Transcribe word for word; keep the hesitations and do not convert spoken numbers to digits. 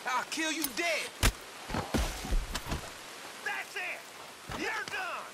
I'll kill you dead. That's it! You're done!